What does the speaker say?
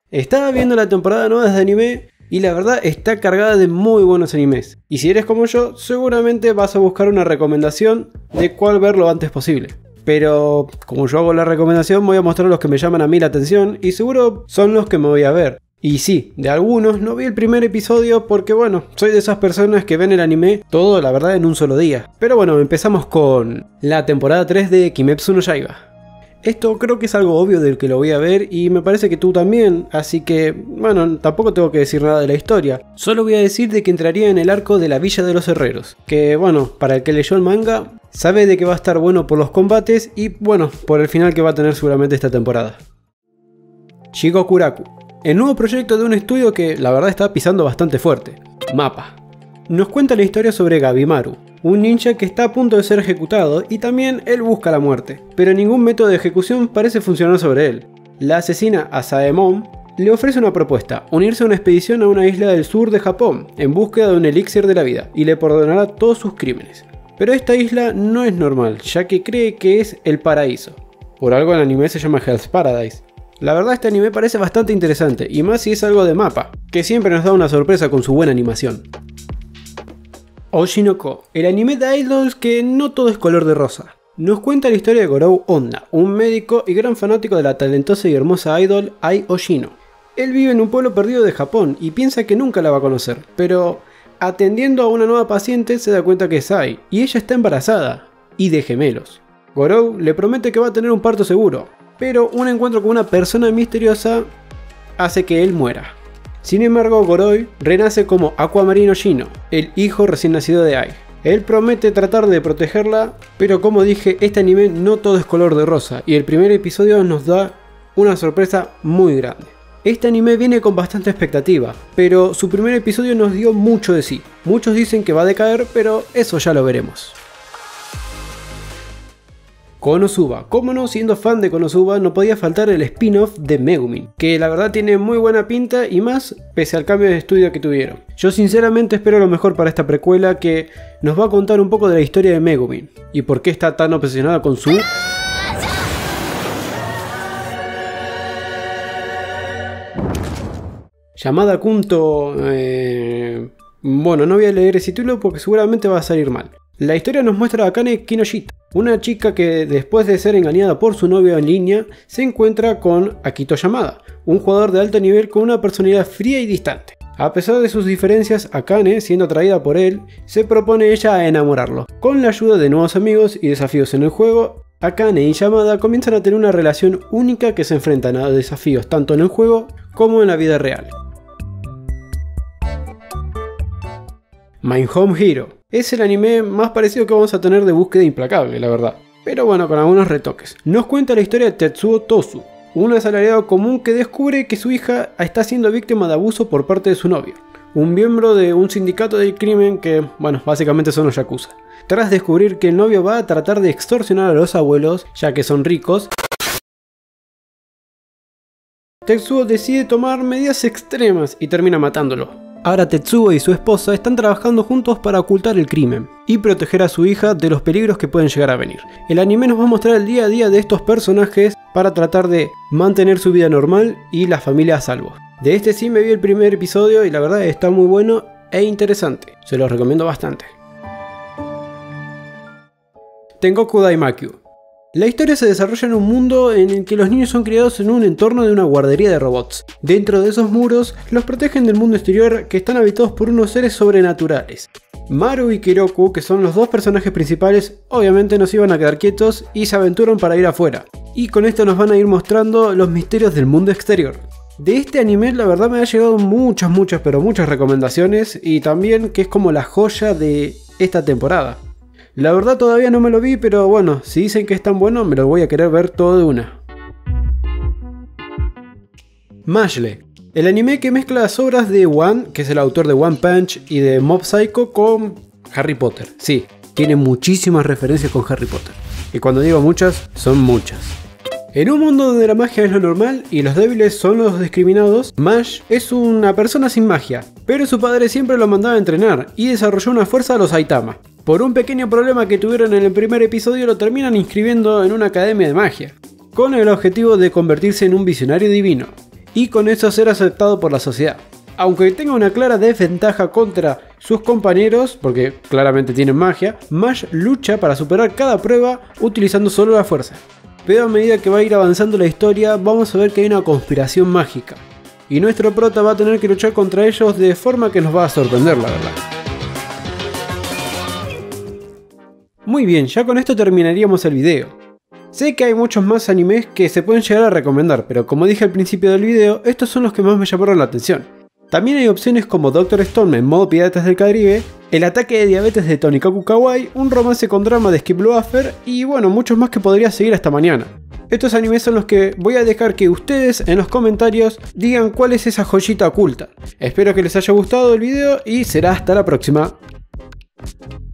Estaba viendo la temporada nueva de anime y la verdad está cargada de muy buenos animes. Y si eres como yo, seguramente vas a buscar una recomendación de cuál ver lo antes posible. Pero como yo hago la recomendación, voy a mostrar los que me llaman a mí la atención y seguro son los que me voy a ver. Y sí, de algunos no vi el primer episodio porque bueno, soy de esas personas que ven el anime todo la verdad en un solo día. Pero bueno, empezamos con la temporada 3 de Kimetsu no Yaiba. Esto creo que es algo obvio del que lo voy a ver y me parece que tú también, así que bueno, tampoco tengo que decir nada de la historia. Solo voy a decir de que entraría en el arco de la Villa de los Herreros, que bueno, para el que leyó el manga, sabe de que va a estar bueno por los combates y bueno, por el final que va a tener seguramente esta temporada. Shigokuraku, el nuevo proyecto de un estudio que la verdad está pisando bastante fuerte, MAPPA. Nos cuenta la historia sobre Gabimaru, un ninja que está a punto de ser ejecutado y también él busca la muerte, pero ningún método de ejecución parece funcionar sobre él. La asesina Asaemon le ofrece una propuesta, unirse a una expedición a una isla del sur de Japón en búsqueda de un elixir de la vida y le perdonará todos sus crímenes. Pero esta isla no es normal, ya que cree que es el paraíso. Por algo el anime se llama Hell's Paradise. La verdad este anime parece bastante interesante, y más si es algo de MAPPA, que siempre nos da una sorpresa con su buena animación. Oshinoko, el anime de idols que no todo es color de rosa. Nos cuenta la historia de Gorou Honda, un médico y gran fanático de la talentosa y hermosa idol Ai Oshino. Él vive en un pueblo perdido de Japón y piensa que nunca la va a conocer, pero atendiendo a una nueva paciente se da cuenta que es Ai, y ella está embarazada, y de gemelos. Gorou le promete que va a tener un parto seguro, pero un encuentro con una persona misteriosa hace que él muera. Sin embargo, Gorou renace como Aquamarine Oshino, el hijo recién nacido de Ai. Él promete tratar de protegerla, pero como dije, este anime no todo es color de rosa, y el primer episodio nos da una sorpresa muy grande. Este anime viene con bastante expectativa, pero su primer episodio nos dio mucho de sí. Muchos dicen que va a decaer, pero eso ya lo veremos. Konosuba. Como no, siendo fan de Konosuba no podía faltar el spin-off de Megumin, que la verdad tiene muy buena pinta y más pese al cambio de estudio que tuvieron. Yo sinceramente espero lo mejor para esta precuela que nos va a contar un poco de la historia de Megumin y por qué está tan obsesionada con su... llamada Kunto... Bueno, no voy a leer ese título porque seguramente va a salir mal. La historia nos muestra a Akane Kinoshita, una chica que después de ser engañada por su novio en línea, se encuentra con Akito Yamada, un jugador de alto nivel con una personalidad fría y distante. A pesar de sus diferencias, Akane, siendo atraída por él, se propone ella a enamorarlo. Con la ayuda de nuevos amigos y desafíos en el juego, Akane y Yamada comienzan a tener una relación única que se enfrentan a desafíos tanto en el juego como en la vida real. My Home Hero. Es el anime más parecido que vamos a tener de búsqueda implacable, la verdad. Pero bueno, con algunos retoques. Nos cuenta la historia de Tetsuo Tosu, un asalariado común que descubre que su hija está siendo víctima de abuso por parte de su novio, un miembro de un sindicato del crimen que, bueno, básicamente son los yakuza. Tras descubrir que el novio va a tratar de extorsionar a los abuelos, ya que son ricos, Tetsuo decide tomar medidas extremas y termina matándolo. Ahora Tetsuo y su esposa están trabajando juntos para ocultar el crimen y proteger a su hija de los peligros que pueden llegar a venir. El anime nos va a mostrar el día a día de estos personajes para tratar de mantener su vida normal y la familia a salvo. De este sí me vi el primer episodio y la verdad está muy bueno e interesante, se los recomiendo bastante. Tengoku Daimakyu. La historia se desarrolla en un mundo en el que los niños son criados en un entorno de una guardería de robots. Dentro de esos muros, los protegen del mundo exterior que están habitados por unos seres sobrenaturales. Maru y Kiroku, que son los dos personajes principales, obviamente no se iban a quedar quietos y se aventuran para ir afuera. Y con esto nos van a ir mostrando los misterios del mundo exterior. De este anime la verdad me ha llegado muchas recomendaciones y también que es como la joya de esta temporada. La verdad todavía no me lo vi, pero bueno, si dicen que es tan bueno, me lo voy a querer ver todo de una. Mashle, el anime que mezcla las obras de One, que es el autor de One Punch y de Mob Psycho, con Harry Potter. Sí, tiene muchísimas referencias con Harry Potter. Y cuando digo muchas, son muchas. En un mundo donde la magia es lo normal y los débiles son los discriminados, Mash es una persona sin magia, pero su padre siempre lo mandaba a entrenar y desarrolló una fuerza a los Saitama. Por un pequeño problema que tuvieron en el primer episodio lo terminan inscribiendo en una academia de magia, con el objetivo de convertirse en un visionario divino. y con eso ser aceptado por la sociedad. Aunque tenga una clara desventaja contra sus compañeros, porque claramente tienen magia, Mash lucha para superar cada prueba utilizando solo la fuerza. Pero a medida que va a ir avanzando la historia, vamos a ver que hay una conspiración mágica. Y nuestro prota va a tener que luchar contra ellos de forma que nos va a sorprender, la verdad. Muy bien, ya con esto terminaríamos el video. Sé que hay muchos más animes que se pueden llegar a recomendar, pero como dije al principio del video, estos son los que más me llamaron la atención. También hay opciones como Doctor Stone en modo Piratas del Caribe, El ataque de diabetes de Tonikaku Kawaii, un romance con drama de Skip Blue After y bueno, muchos más que podría seguir hasta mañana. Estos animes son los que voy a dejar que ustedes en los comentarios digan cuál es esa joyita oculta. Espero que les haya gustado el video y será hasta la próxima.